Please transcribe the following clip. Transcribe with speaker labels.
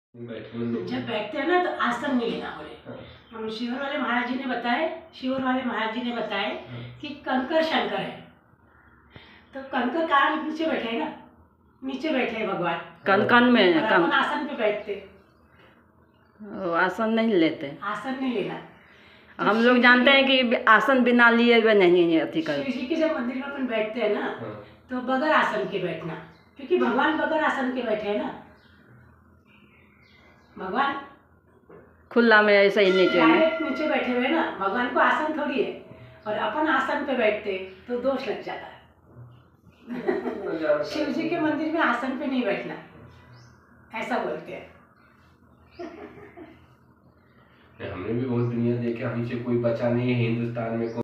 Speaker 1: जब बैठते हैं ना तो आसन नहीं लेना बोले। हम शिवर वाले महाराज जी ने बताए कि कंकर शंकर है, तो कंकर कहाँ नीचे बैठे है ना, नीचे बैठे हैं भगवान
Speaker 2: कन में
Speaker 1: अपन आसन पे बैठते,
Speaker 2: आसन नहीं लेते,
Speaker 1: आसन नहीं लेना।
Speaker 2: हम लोग जानते हैं कि आसन बिना लिए हुए नहीं अति कर।
Speaker 1: शिव जी के जब मंदिर में अपन बैठते हैं ना तो बगैर आसन के बैठना, क्योंकि भगवान बगैर आसन के बैठे हैं ना, भगवान
Speaker 2: खुला में ऐसे ही
Speaker 1: नीचे बैठे हुए ना, भगवान को आसन थोड़ी है, और अपन आसन पे बैठते तो दोष लग जाता है। शिव जी के मंदिर में आसन पे नहीं बैठना, ऐसा बोलते हैं।
Speaker 3: हमने भी बहुत दुनिया देखा, हमसे कोई बचा नहीं है हिंदुस्तान में।